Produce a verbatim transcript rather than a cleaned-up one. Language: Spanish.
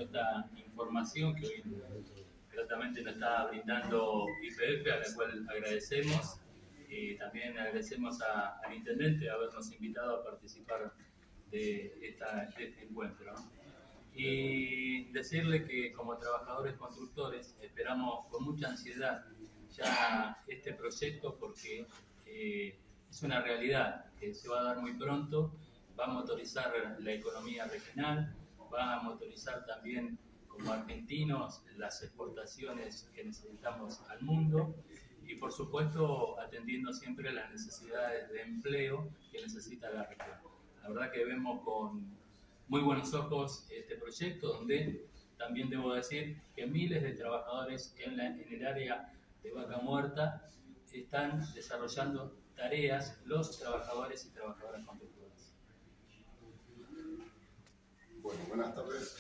esta información que hoy gratamente nos está brindando I P F, a la cual agradecemos. Y también agradecemos a, al intendente de habernos invitado a participar de, esta, de este encuentro. Y decirle que como trabajadores constructores esperamos con mucha ansiedad ya este proyecto, porque eh, es una realidad que se va a dar muy pronto, va a motorizar la economía regional, va a motorizar también como argentinos las exportaciones que necesitamos al mundo y por supuesto atendiendo siempre las necesidades de empleo que necesita la región. La verdad que vemos con muy buenos ojos este proyecto, donde también debo decir que miles de trabajadores en, la, en el área de Vaca Muerta están desarrollando tareas, los trabajadores y trabajadoras constructoras. Bueno, buenas tardes.